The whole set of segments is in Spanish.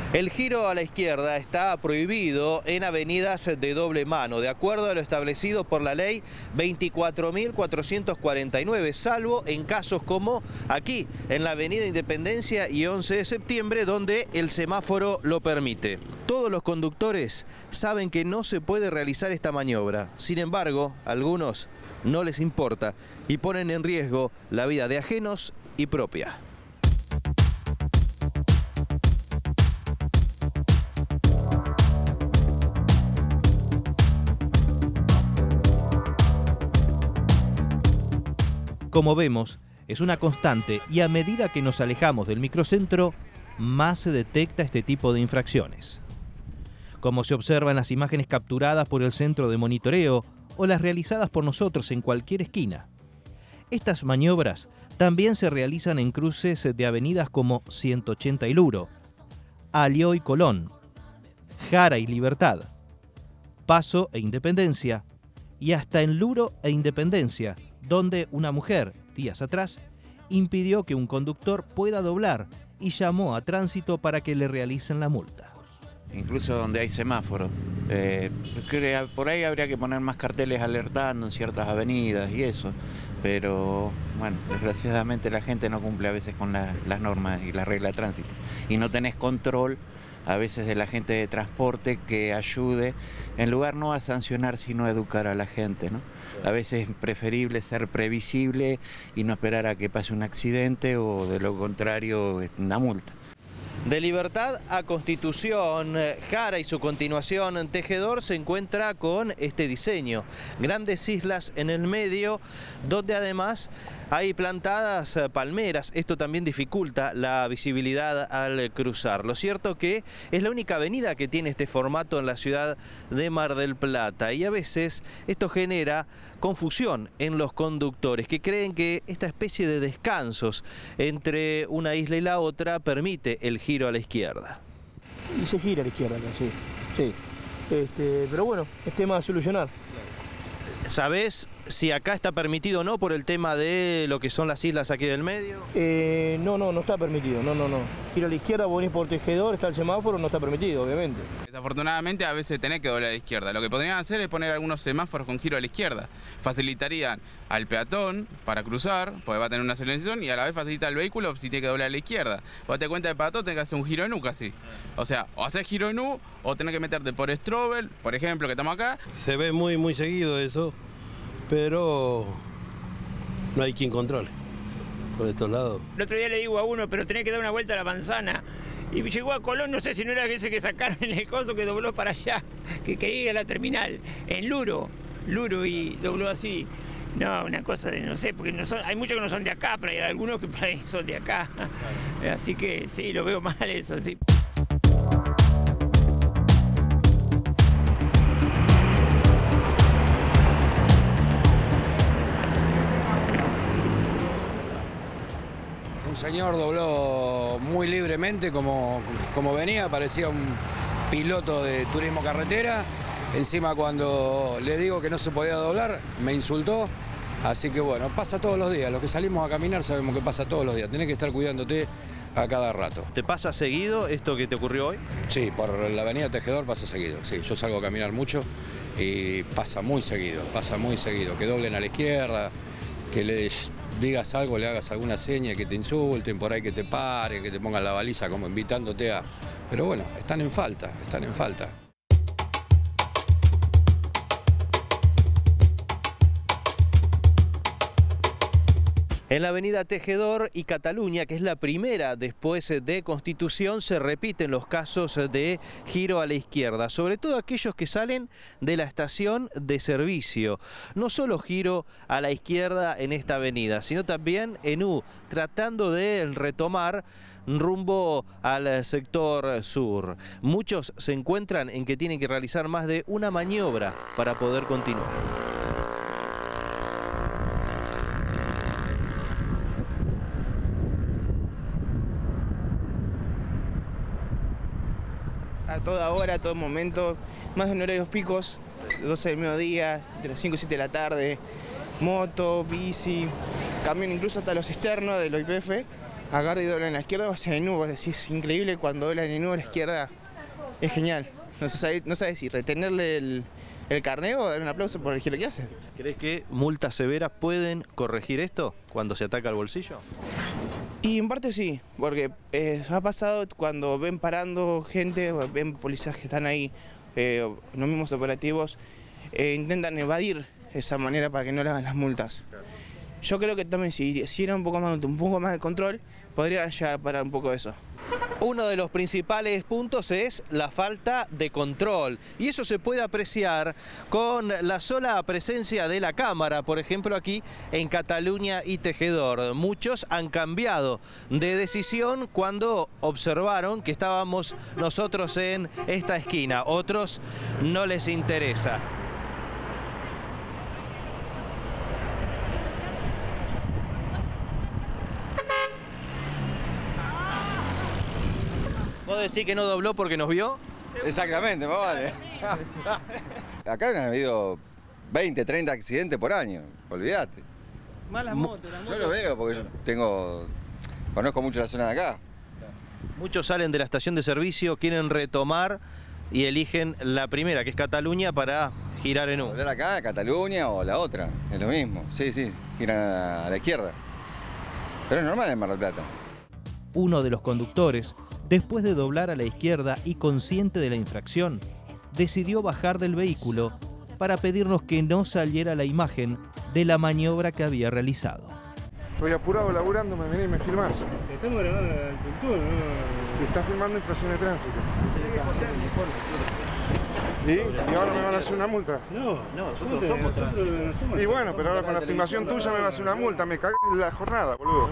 El giro a la izquierda está prohibido en avenidas de doble mano, de acuerdo a lo establecido por la ley 24.449, salvo en casos como aquí, en la avenida Independencia y 11 de septiembre, donde el semáforo lo permite. Todos los conductores saben que no se puede realizar esta maniobra. Sin embargo, a algunos no les importa y ponen en riesgo la vida de ajenos y propia. Como vemos, es una constante y a medida que nos alejamos del microcentro, más se detecta este tipo de infracciones. Como se observa en las imágenes capturadas por el centro de monitoreo o las realizadas por nosotros en cualquier esquina. Estas maniobras también se realizan en cruces de avenidas como 180 y Luro, Alió y Colón, Jara y Libertad, Paso e Independencia, y hasta en Luro e Independencia, donde una mujer, días atrás, impidió que un conductor pueda doblar y llamó a tránsito para que le realicen la multa. Incluso donde hay semáforos. Por ahí habría que poner más carteles alertando en ciertas avenidas y eso, pero bueno, desgraciadamente la gente no cumple a veces con las normas y las reglas de tránsito. Y no tenés control a veces de la gente de transporte que ayude, en lugar no a sancionar, sino a educar a la gente, ¿no? A veces es preferible ser previsible y no esperar a que pase un accidente o de lo contrario una multa. De Libertad a Constitución, Jara y su continuación Tejedor se encuentra con este diseño. Grandes islas en el medio, donde además hay plantadas palmeras. Esto también dificulta la visibilidad al cruzar. Lo cierto que es la única avenida que tiene este formato en la ciudad de Mar del Plata. Y a veces esto genera confusión en los conductores, que creen que esta especie de descansos entre una isla y la otra permite el giro a la izquierda. Y se gira a la izquierda, sí. Pero bueno, es tema de solucionar. ¿Sabés si acá está permitido o no por el tema de lo que son las islas aquí del medio? No está permitido, no. Giro a la izquierda, vos venís por Tejedor, está el semáforo, no está permitido, obviamente. Desafortunadamente a veces tenés que doblar a la izquierda. Lo que podrían hacer es poner algunos semáforos con giro a la izquierda. Facilitarían al peatón para cruzar, porque va a tener una señalización, y a la vez facilita al vehículo si tiene que doblar a la izquierda. Vos te das cuenta de peatón, tenés que hacer un giro en U casi. O sea, o haces giro en U, o tenés que meterte por Strobel, por ejemplo, que estamos acá. Se ve muy seguido eso, pero no hay quien controle por estos lados. El otro día le digo a uno, pero tenés que dar una vuelta a la manzana. Y llegó a Colón, no sé si no era ese que sacaron en el coso que dobló para allá, que quería ir a la terminal, en Luro y dobló así. No, una cosa de no sé, porque no son, hay muchos que no son de acá, pero hay algunos que por ahí son de acá. Así que sí, lo veo mal eso, sí. Un señor dobló muy libremente como venía, parecía un piloto de turismo carretera. Encima cuando le digo que no se podía doblar, me insultó. Así que bueno, pasa todos los días. Los que salimos a caminar sabemos que pasa todos los días. Tenés que estar cuidándote a cada rato. ¿Te pasa seguido esto que te ocurrió hoy? Sí, por la avenida Tejedor pasa seguido. Sí, yo salgo a caminar mucho y pasa muy seguido. Que doblen a la izquierda, que les digas algo, le hagas alguna seña, que te insulten, por ahí que te paren, que te pongan la baliza como invitándote a... Pero bueno, están en falta. En la avenida Tejedor y Cataluña, que es la primera después de Constitución, se repiten los casos de giro a la izquierda, sobre todo aquellos que salen de la estación de servicio. No solo giro a la izquierda en esta avenida, sino también en U, tratando de retomar rumbo al sector sur. Muchos se encuentran en que tienen que realizar más de una maniobra para poder continuar. A toda hora, a todo momento, más en horarios picos, 12 del mediodía, entre las 5 y 7 de la tarde, moto, bici, camión, incluso hasta los externos de los YPF, agarra y dobla en la izquierda o hacia menú. Vos decís, es increíble cuando dobla en menú a la izquierda, es genial. No sabes si retenerle el carnet o dar un aplauso por el giro que hace. ¿Crees que multas severas pueden corregir esto cuando se ataca al bolsillo? Y en parte sí, porque ha pasado cuando ven parando gente, ven policías que están ahí, los mismos operativos, intentan evadir esa manera para que no le hagan las multas. Yo creo que también si hiciera un poco más de control, podrían llegar a parar un poco eso. Uno de los principales puntos es la falta de control, y eso se puede apreciar con la sola presencia de la cámara, por ejemplo aquí en Cataluña y Tejedor. Muchos han cambiado de decisión cuando observaron que estábamos nosotros en esta esquina, otros no les interesa. ¿Vos decís que no dobló porque nos vio? Exactamente, más vale. Acá han habido 20, 30 accidentes por año, olvídate. Malas motos, Yo lo veo porque yo conozco mucho la zona de acá. Muchos salen de la estación de servicio, quieren retomar y eligen la primera, que es Cataluña, para girar en U. Volver acá, a Cataluña o la otra, es lo mismo. Sí, giran a la izquierda. Pero es normal en Mar del Plata. Uno de los conductores, después de doblar a la izquierda y consciente de la infracción, decidió bajar del vehículo para pedirnos que no saliera la imagen de la maniobra que había realizado. Estoy apurado laburando, me venís y me filmás. Estamos grabando la cultura, ¿no? Está filmando infracción de tránsito. ¿Y ahora me van a hacer una multa? No, nosotros somos tránsito. Y bueno, pero ahora con la filmación tuya me va a hacer una multa, me cagás en la jornada, boludo.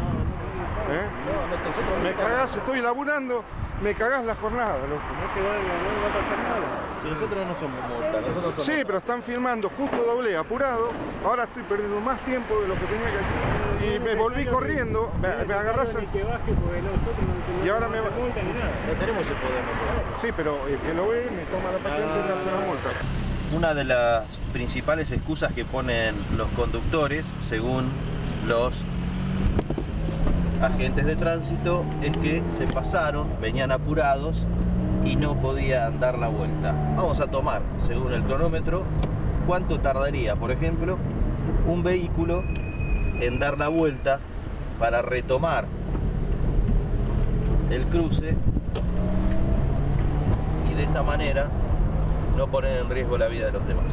Me cagás, estoy laburando, me cagás la jornada, loco. No va a pasar nada. Si nosotros no somos multa, nosotros somos... Sí, pero están filmando, justo doblé, apurado, ahora estoy perdiendo más tiempo de lo que tenía que hacer. Y me volví corriendo, me agarrás... Y ahora me... No tenemos ese poder nosotros. Sí, pero el que lo ve me toma la patente y me hace una multa. Una de las principales excusas que ponen los conductores, según los agentes de tránsito, es que se pasaron, venían apurados y no podían dar la vuelta. Vamos a tomar, según el cronómetro, cuánto tardaría, por ejemplo, un vehículo en dar la vuelta para retomar el cruce y de esta manera no poner en riesgo la vida de los demás.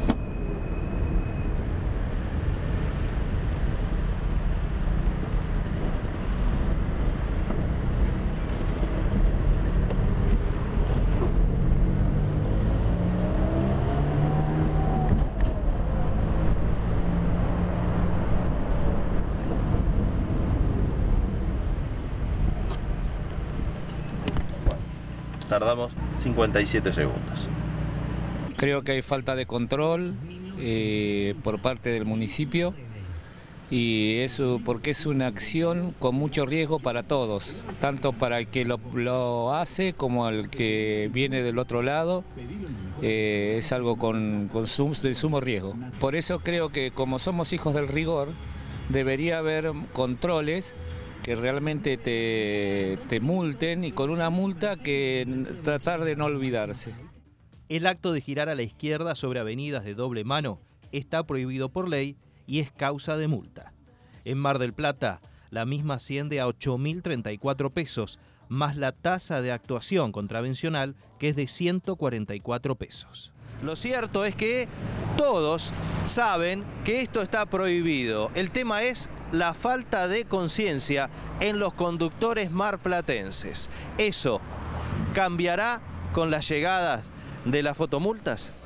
Tardamos 57 segundos. Creo que hay falta de control por parte del municipio, y eso porque es una acción con mucho riesgo para todos, tanto para el que lo hace como el que viene del otro lado. Es algo de sumo riesgo. Por eso creo que, como somos hijos del rigor, debería haber controles que realmente te multen, y con una multa que tratar de no olvidarse. El acto de girar a la izquierda sobre avenidas de doble mano está prohibido por ley y es causa de multa. En Mar del Plata, la misma asciende a 8.034 pesos, más la tasa de actuación contravencional, que es de 144 pesos. Lo cierto es que todos saben que esto está prohibido. El tema es la falta de conciencia en los conductores marplatenses. ¿Eso cambiará con las llegadas de las fotomultas?